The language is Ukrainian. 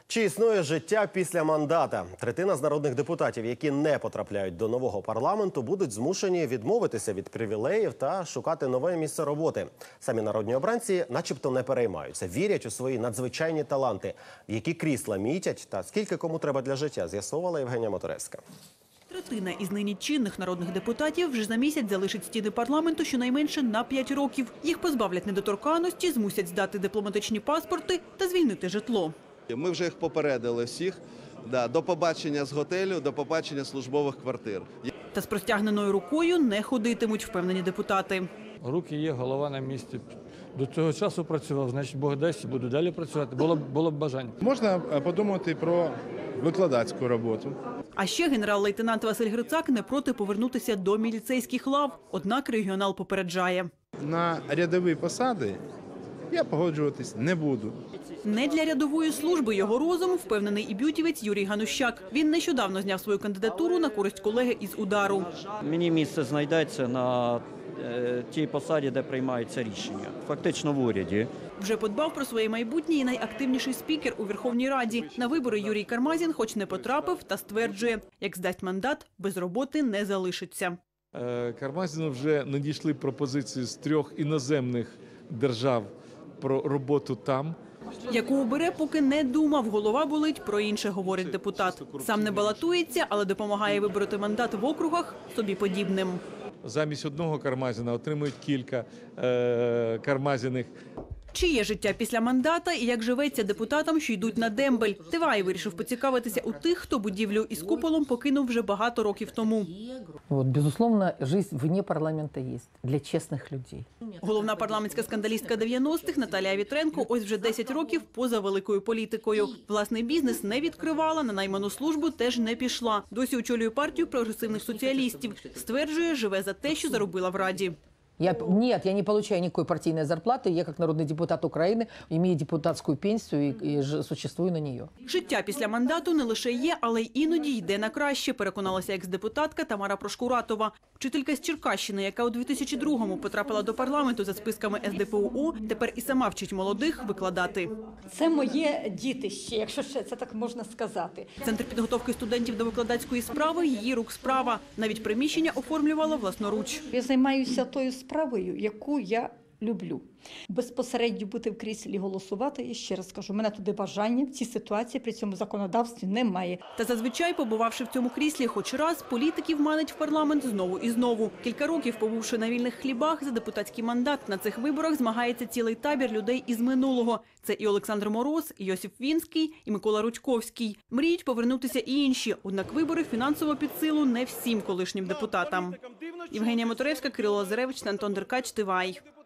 Чи існує життя після мандата? Третина з народних депутатів, які не потрапляють до нового парламенту, будуть змушені відмовитися від привілеїв та шукати нове місце роботи. Самі народні обранці начебто не переймаються, вірять у свої надзвичайні таланти. Які крісла мітять та скільки кому треба для життя, з'ясовувала Євгенія Моторевська. Третина із нині чинних народних депутатів вже за місяць залишить стіни парламенту щонайменше на 5 років. Їх позбавлять недоторканності, змусять здати дипломатичні паспорти та звільнити житло. Ми вже їх попередили всіх. До побачення з готелю, до побачення службових квартир. Та з простягненою рукою не ходитимуть, впевнені депутати. Руки є, голова на місці. До цього часу працював, значить Бог дасть, буду далі працювати. Було б бажання. Можна подумати про викладацьку роботу. А ще генерал-лейтенант Василь Грицак не проти повернутися до міліцейських лав. Однак регіонал попереджає. На рядові посади я погоджуватись не буду. Не для рядової служби його розум, впевнений і б'ютівець Юрій Ганущак. Він нещодавно зняв свою кандидатуру на користь колеги із «Удару». Мені місце знайдеться на тій посаді, де приймаються рішення. Фактично в уряді. Вже подбав про своє майбутнє і найактивніший спікер у Верховній Раді. На вибори Юрій Кармазін хоч не потрапив, та стверджує, як здасть мандат, без роботи не залишиться. Кармазіну вже надійшли пропозиції з 3 іноземних держав про роботу там. Яку обере, поки не думав. Голова болить, про інше говорить депутат. Сам не балотується, але допомагає вибороти мандат в округах собі подібним. Замість одного Кармазіна отримують кілька Кармазіних. Чиє життя після мандата і як живеться депутатам, що йдуть на дембель? Тивай вирішив поцікавитися у тих, хто будівлю із куполом покинув вже багато років тому. Безусловно, жизнь вне парламента есть для честных людей. Головна парламентська скандалістка 90-х Наталія Вітренко ось вже 10 років поза великою політикою. Власний бізнес не відкривала, на найману службу теж не пішла. Досі очолює партію прогресивних соціалістів. Стверджує, живе за те, що заробила в Раді. Нет, я не получаю никакой партийной зарплаты. Я, как народный депутат Украины, имею депутатскую пенсию и существую на нее. Життя після мандату не лише є, але й іноді йде на краще, переконалася екс-депутатка Тамара Прошкуратова. Вчителька з Черкащини, яка у 2002-му потрапила до парламенту за списками СДПУ, тепер і сама вчить молодих викладати. Це моє дітище, якщо ще це так можна сказати. Центр підготовки студентів до викладацької справи – її рук справа. Навіть приміщення оформлювала власноруч. Я займаюся тою справою, яку я люблю. Безпосередньо бути в кріслі голосувати, і ще раз кажу, у мене туди бажання в цій ситуації при цьому законодавстві немає. Та зазвичай, побувавши в цьому кріслі хоч раз, політиків манить в парламент знову і знову. Кілька років побувши на вільних хлібах за депутатський мандат, на цих виборах змагається цілий табір людей із минулого. Це і Олександр Мороз, і Йосип Вінський, і Микола Рудьковський. Мріють повернутися і інші, однак вибори фінансово під силу не всім колишнім депутатам. Євгенія Моторевська, Кирило Лазаревич, Антон Деркач, Тивай.